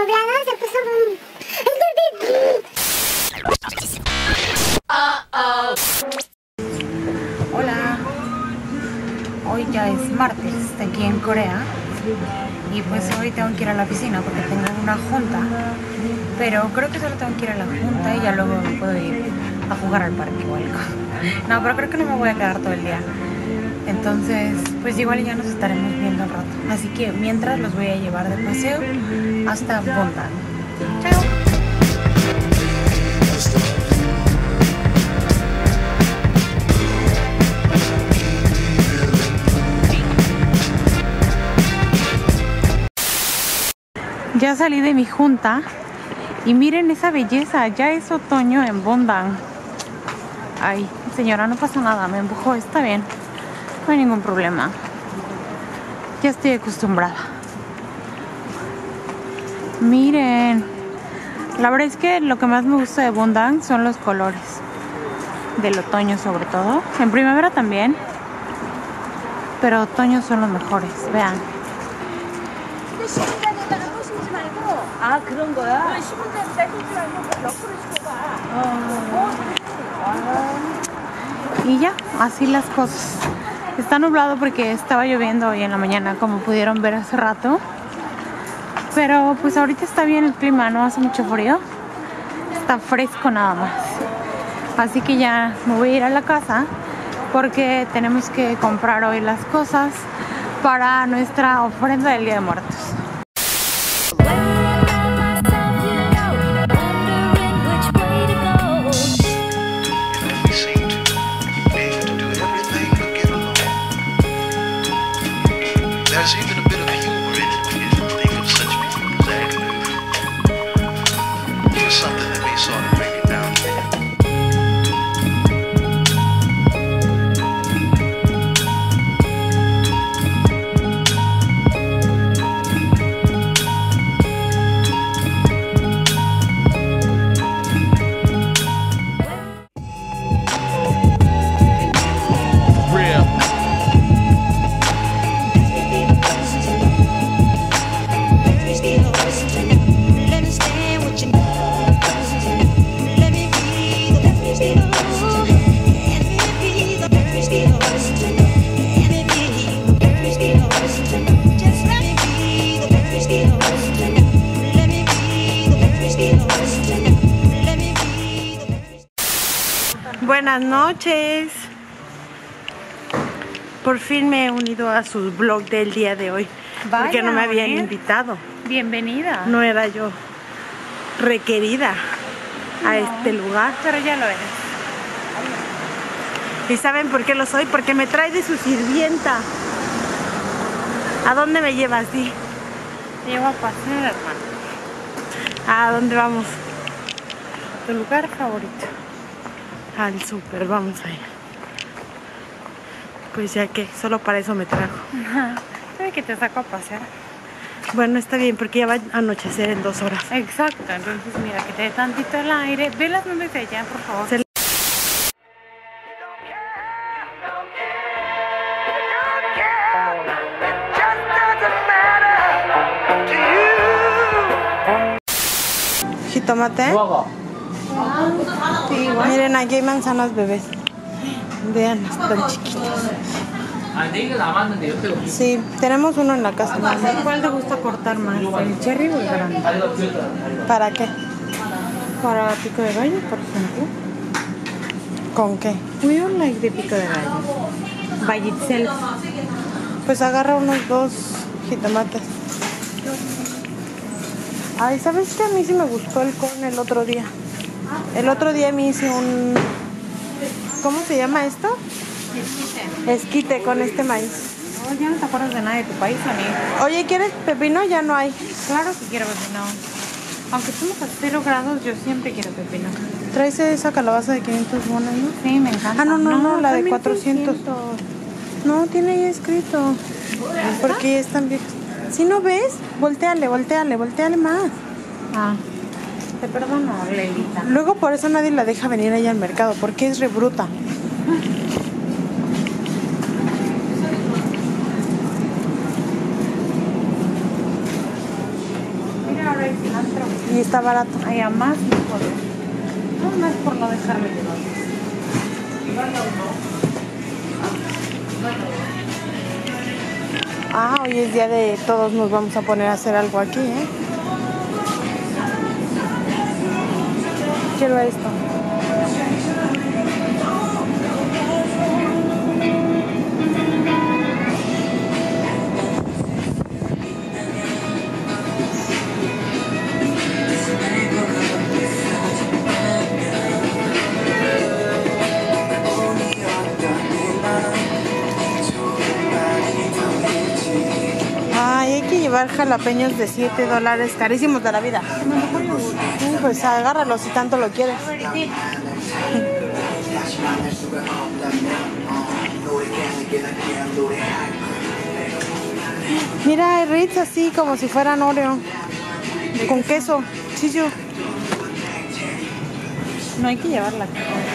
nublada se puso... Hola, hoy ya es martes aquí en Corea y pues hoy tengo que ir a la oficina porque tengo una junta, pero creo que solo tengo que ir a la junta y ya luego me puedo ir a jugar al parque o algo. No, pero creo que no me voy a quedar todo el día, entonces pues igual ya nos estaremos viendo al rato, así que mientras los voy a llevar de paseo hasta Bondang. Chao. Ya salí de mi junta y miren esa belleza, ya es otoño en Bondang. Ay, señora, no pasa nada, me empujó, está bien, no hay ningún problema. Ya estoy acostumbrada. Miren, la verdad es que lo que más me gusta de Bondang son los colores del otoño, sobre todo. En primavera también, pero otoño son los mejores, vean. 아 그런 거야? 심을 때 떼지 말고 옆으로 심어봐. Y ya, así las cosas. Está nublado porque estaba lloviendo hoy en la mañana, como pudieron ver hace rato. Pero pues ahorita está bien el clima, no hace mucho frío. Está fresco nada más. Así que ya me voy a ir a la casa porque tenemos que comprar hoy las cosas para nuestra ofrenda del Día de Muertos. There's even a bit of humor in it when you think of such people as Agnew. It's something that may sort of bring it down. Real. Buenas noches. Por fin me he unido a su vlog del día de hoy. Vaya, porque no me habían Onet. invitado. Bienvenida. No era yo requerida a este lugar. Pero ya lo eres. ¿Y saben por qué lo soy? Porque me trae de su sirvienta. ¿A dónde me llevas, Di? Te llevo a pasear, hermano. ¿A dónde vamos? Tu lugar favorito. Al súper, vamos a ir. Pues ya que, solo para eso me trajo. ¿Sabes que te saco a pasear? Bueno, está bien, porque ya va a anochecer en 2 horas. Exacto, entonces mira, que te dé tantito el aire. Ve las nubes de allá, por favor. Se- ¿Jitomate? Sí, igual. Miren, aquí hay manzanas bebés. Vean, están chiquitos. Sí, tenemos uno en la casa. ¿Cuál te gusta cortar más? ¿El cherry o el grande? ¿Para qué? Para pico de gallo, por ejemplo. ¿Con qué? We don't like the pico de gallo. By itself. Pues agarra unos 2 jitomates. Ay, ¿sabes qué? A mí sí me gustó el con el otro día. El otro día me hice un... ¿Cómo se llama esto? Esquite con este maíz. Oh, ya no te acuerdas de nada de tu país, amigo. Oye, ¿quieres pepino? Ya no hay. Claro que quiero pepino. Aunque estemos a 0 grados, yo siempre quiero pepino. Traes esa calabaza de 500 bonas, ¿no? Sí, me encanta. Ah, no, la de también 400. 600. No, tiene ahí escrito. Porque están viejas. Si no ves, volteale más. Ah, te perdono, Lelita. Luego por eso nadie la deja venir allá al mercado, porque es re bruta. Mira, hay cilantro. Y está barato. Hay a más no puedo. No, no es por no dejarme llevar. Ah, hoy es día de todos nos vamos a poner a hacer algo aquí, ¿eh? Quiero esto. Ay, hay que llevar jalapeños de $7, carísimos de la vida. Sí, pues agárralo si tanto lo quieres. Mira, hay Ritz así como si fueran Oreo. Con queso. Sí, yo. No hay que llevarla.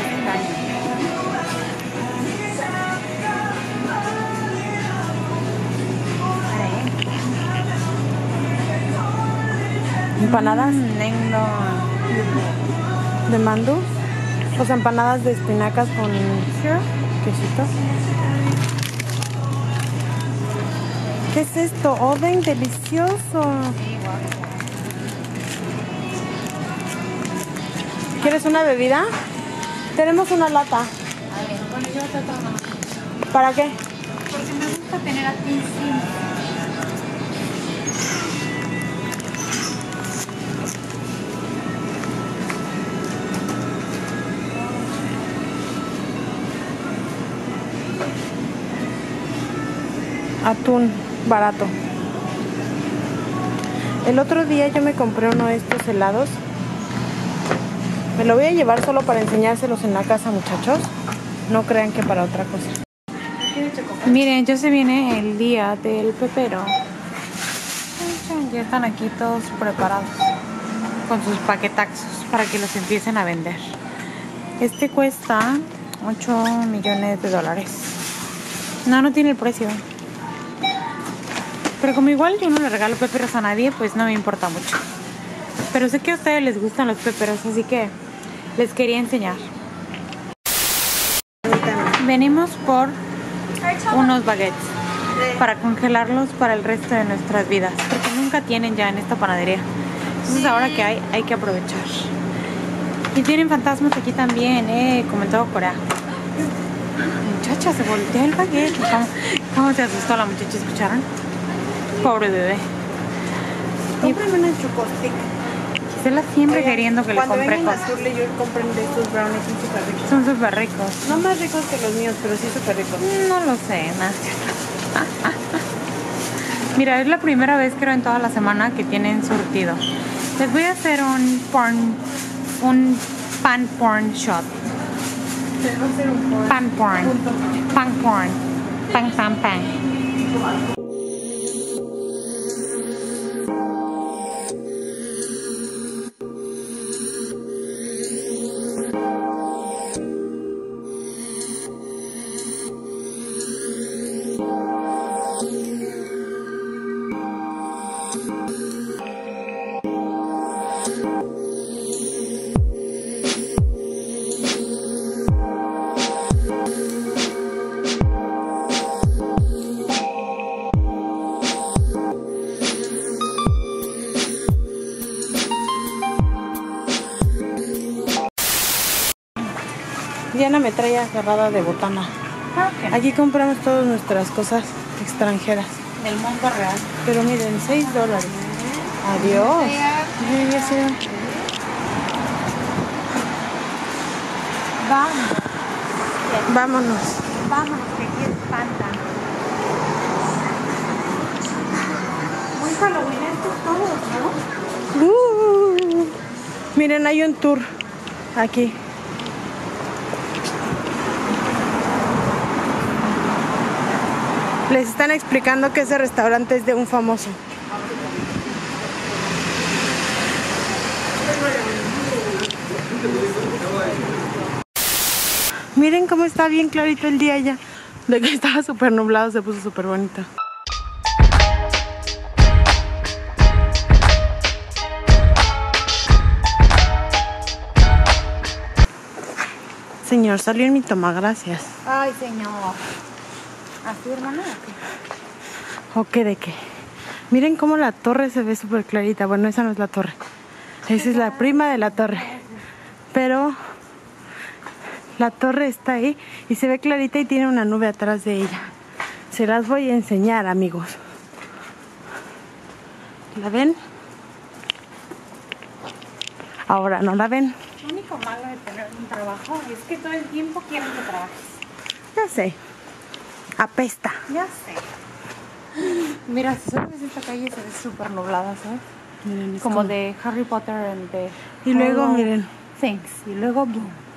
Empanadas Tengo. de mandú. O sea, empanadas de espinacas con quesito. ¿Qué es esto? Oden, delicioso. ¿Quieres una bebida? Tenemos una lata. A ver, bueno, yo otra más. ¿Para qué? Porque me gusta tener aquí encima. Atún barato. El otro día yo me compré uno de estos helados. Me lo voy a llevar solo para enseñárselos en la casa, muchachos. No crean que para otra cosa. Miren, ya se viene el día del pepero. Ya están aquí todos preparados con sus paquetaxos para que los empiecen a vender. Este cuesta $8 millones. No tiene el precio. Pero como igual yo no le regalo peperos a nadie, pues no me importa mucho. Pero sé que a ustedes les gustan los peperos, así que les quería enseñar. Venimos por unos baguettes para congelarlos para el resto de nuestras vidas, porque nunca tienen ya en esta panadería. Entonces ahora que hay que aprovechar. Y tienen fantasmas aquí también, como en todo Corea. Muchacha, se volteó el baguette. ¿Cómo se asustó la muchacha? ¿Escucharon? Pobre bebé. Cómprame una chocostick. Gisela siempre queriendo que le Cuando compre vengan a cosas. Surly, yo compren de estos brownies, son súper ricos. Son súper ricos. No más ricos que los míos, pero sí súper ricos. No lo sé, Nancy. Mira, es la primera vez creo en toda la semana que tienen surtido. Les voy a hacer un pan porn shot. Se va a hacer un Pan porn. Pan porn. Pan, pan, pan. Diana me trae agarrada de botana. Ok. Aquí compramos todas nuestras cosas extranjeras. Del mundo real. Pero miren, $6. Adiós. Ya se van. Vamos. Vámonos. Vámonos, que aquí espantan. Muy halloweenescos todos, ¿no? Miren, hay un tour aquí. Les están explicando que ese restaurante es de un famoso. Miren cómo está bien clarito el día ya. De que estaba súper nublado se puso súper bonito. Señor, salió en mi toma, gracias. Ay, señor. ¿Así, hermana? ¿O qué de qué? Miren cómo la torre se ve súper clarita. Bueno, esa no es la torre. Esa es la prima de la torre. Pero la torre está ahí y se ve clarita y tiene una nube atrás de ella. Se las voy a enseñar, amigos. ¿La ven? Ahora no la ven. Lo único malo de tener un trabajo es que todo el tiempo quieren que trabajes. Ya sé. Apesta. Ya sé. Mira, si solo ves esta calle se ve súper nublada, ¿sabes? Miren, es Como de Harry Potter and the Y luego, Hollow miren. Things. Y luego, boom.